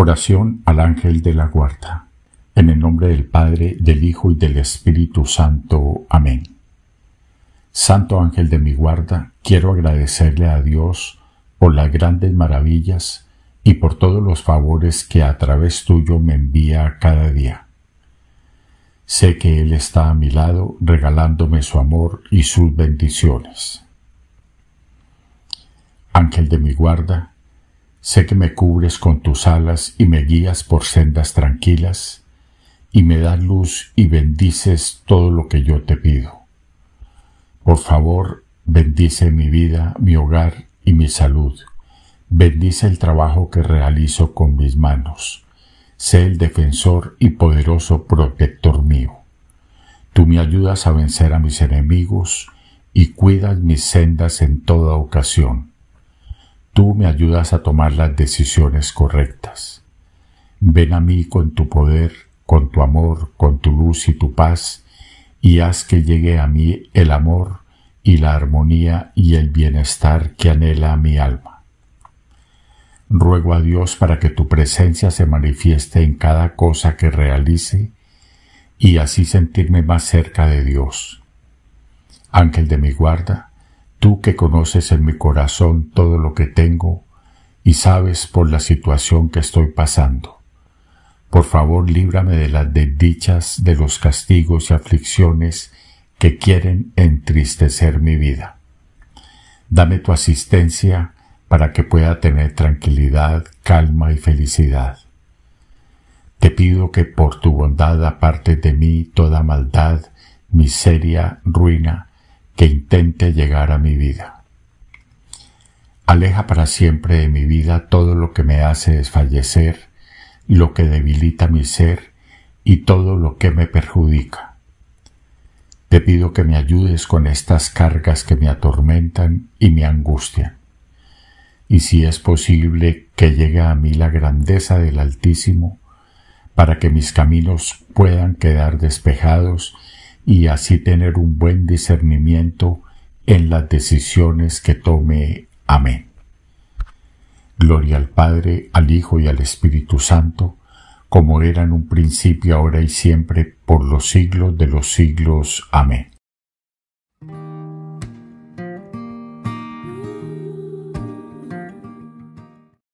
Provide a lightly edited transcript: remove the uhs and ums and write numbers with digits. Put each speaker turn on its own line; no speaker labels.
Oración al ángel de la guarda. En el nombre del Padre, del Hijo y del Espíritu Santo. Amén. Santo ángel de mi guarda, quiero agradecerle a Dios por las grandes maravillas y por todos los favores que a través tuyo me envía cada día. Sé que Él está a mi lado regalándome su amor y sus bendiciones. Ángel de mi guarda, sé que me cubres con tus alas y me guías por sendas tranquilas, y me das luz y bendices todo lo que yo te pido. Por favor, bendice mi vida, mi hogar y mi salud. Bendice el trabajo que realizo con mis manos. Sé el defensor y poderoso protector mío. Tú me ayudas a vencer a mis enemigos y cuidas mis sendas en toda ocasión. Tú me ayudas a tomar las decisiones correctas. Ven a mí con tu poder, con tu amor, con tu luz y tu paz, y haz que llegue a mí el amor y la armonía y el bienestar que anhela mi alma. Ruego a Dios para que tu presencia se manifieste en cada cosa que realice y así sentirme más cerca de Dios. Ángel de mi guarda, tú que conoces en mi corazón todo lo que tengo y sabes por la situación que estoy pasando, por favor líbrame de las desdichas, de los castigos y aflicciones que quieren entristecer mi vida. Dame tu asistencia para que pueda tener tranquilidad, calma y felicidad. Te pido que por tu bondad apartes de mí toda maldad, miseria, ruina, que intente llegar a mi vida. Aleja para siempre de mi vida todo lo que me hace desfallecer, lo que debilita mi ser y todo lo que me perjudica. Te pido que me ayudes con estas cargas que me atormentan y me angustian. Y si es posible, que llegue a mí la grandeza del Altísimo, para que mis caminos puedan quedar despejados y así tener un buen discernimiento en las decisiones que tome. Amén. Gloria al Padre, al Hijo y al Espíritu Santo, como era en un principio, ahora y siempre, por los siglos de los siglos. Amén.